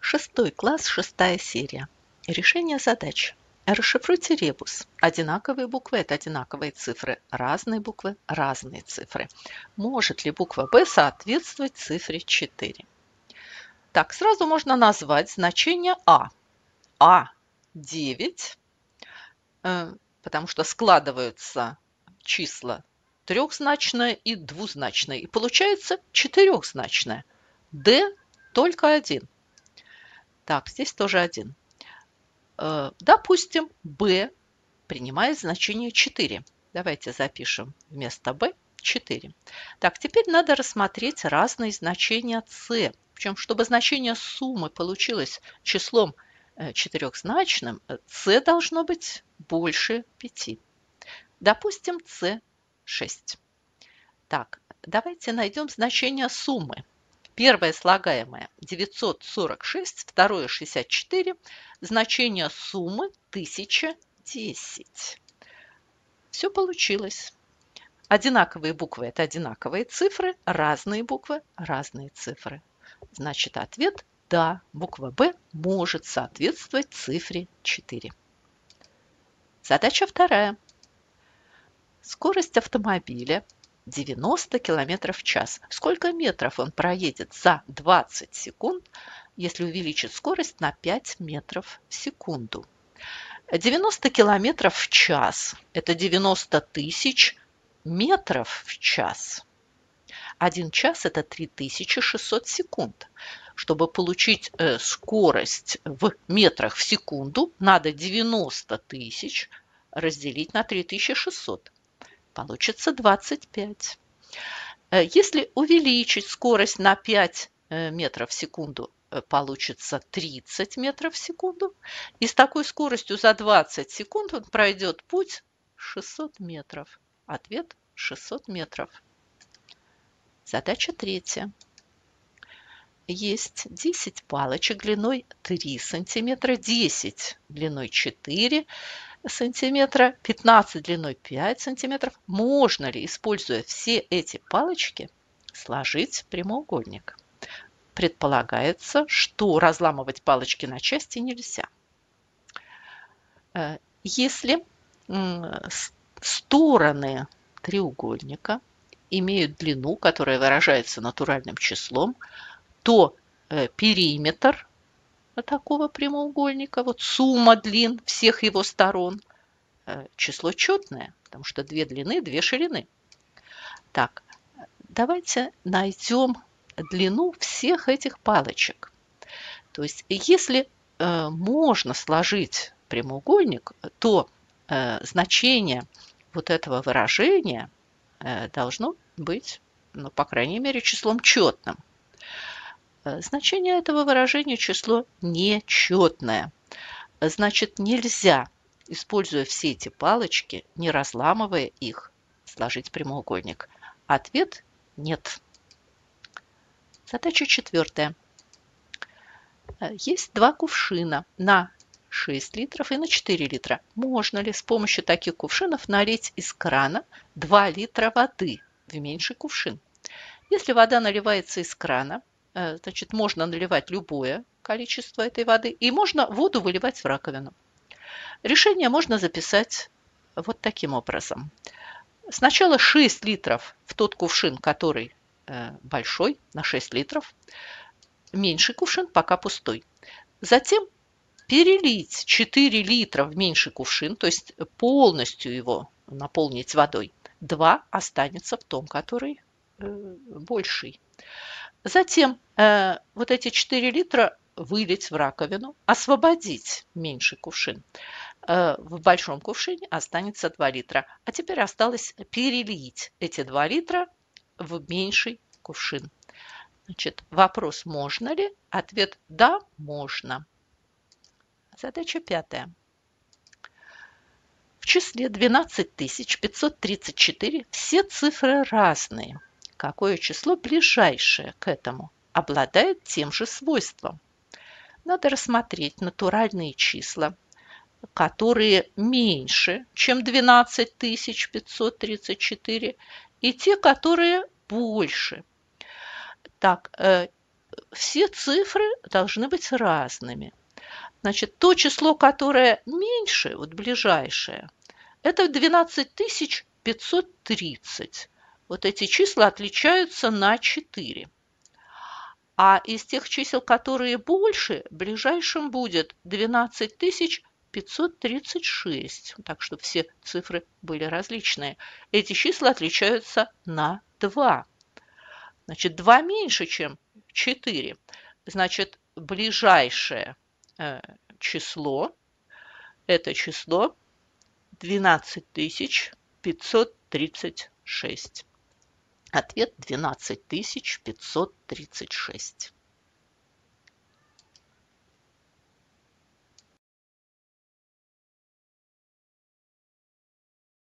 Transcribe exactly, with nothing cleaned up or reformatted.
Шестой класс, шестая серия. Решение задач. Расшифруйте ребус. Одинаковые буквы – это одинаковые цифры, разные буквы – разные цифры. Может ли буква Б соответствовать цифре четыре? Так, сразу можно назвать значение А. А девять, э, потому что складываются числа трехзначное и двузначное. И получается четырехзначное. Д только один. Так, здесь тоже один. Допустим, b принимает значение четыре. Давайте запишем вместо b четыре. Так, теперь надо рассмотреть разные значения c. Причем, чтобы значение суммы получилось числом четырехзначным, c должно быть больше пяти. Допустим, c шесть. Так, давайте найдем значение суммы. Первое слагаемое девятьсот сорок шесть, второе шестьдесят четыре, значение суммы тысяча десять. Все получилось. Одинаковые буквы – это одинаковые цифры, разные буквы – разные цифры. Значит, ответ – да, буква Б может соответствовать цифре четыре. Задача вторая. Скорость автомобиля девяносто километров в час. Сколько метров он проедет за двадцать секунд, если увеличить скорость на пять метров в секунду? девяносто километров в час – это девяносто тысяч метров в час. Один час – это три тысячи шестьсот секунд. Чтобы получить э, скорость в метрах в секунду, надо девяносто тысяч разделить на три тысячи шестьсот. Получится двадцать пять. Если увеличить скорость на пять метров в секунду, получится тридцать метров в секунду. И с такой скоростью за двадцать секунд он пройдет путь шестьсот метров. Ответ шестьсот метров. Задача третья. Есть десять палочек длиной три сантиметра, десять длиной четыре сантиметра, пятнадцать длиной пять сантиметров. Можно ли, используя все эти палочки, сложить прямоугольник? Предполагается, что разламывать палочки на части нельзя. Если стороны треугольника имеют длину, которая выражается натуральным числом, то периметр такого прямоугольника, вот сумма длин всех его сторон, число четное, потому что две длины, две ширины. Так, давайте найдем длину всех этих палочек. То есть, если э, можно сложить прямоугольник, то э, значение вот этого выражения э, должно быть, ну, по крайней мере, числом четным. Значение этого выражения число нечетное. Значит, нельзя, используя все эти палочки, не разламывая их, сложить прямоугольник. Ответ – нет. Задача четвертая. Есть два кувшина на шесть литров и на четыре литра. Можно ли с помощью таких кувшинов налить из крана два литра воды в меньший кувшин? Если вода наливается из крана, значит, можно наливать любое количество этой воды, и можно воду выливать в раковину. Решение можно записать вот таким образом. Сначала шесть литров в тот кувшин, который большой, на шесть литров. Меньший кувшин пока пустой. Затем перелить четыре литра в меньший кувшин, то есть полностью его наполнить водой. два останется в том, который больший. Затем э, вот эти четыре литра вылить в раковину, освободить меньший кувшин. Э, в большом кувшине останется два литра. А теперь осталось перелить эти два литра в меньший кувшин. Значит, вопрос, можно ли? Ответ – да, можно. Задача пятая. В числе двенадцать тысяч пятьсот тридцать четыре все цифры разные. Какое число ближайшее к этому обладает тем же свойством? Надо рассмотреть натуральные числа, которые меньше, чем двенадцать тысяч пятьсот тридцать четыре, и те, которые больше. Так, все цифры должны быть разными. Значит, то число, которое меньше, вот ближайшее, это двенадцать тысяч пятьсот тридцать. Вот эти числа отличаются на четыре. А из тех чисел, которые больше, ближайшим будет двенадцать тысяч пятьсот тридцать шесть. Так что все цифры были различные. Эти числа отличаются на два. Значит, два меньше, чем четыре. Значит, ближайшее э, число – это число двенадцать тысяч пятьсот тридцать шесть. Ответ двенадцать тысяч пятьсот тридцать шесть.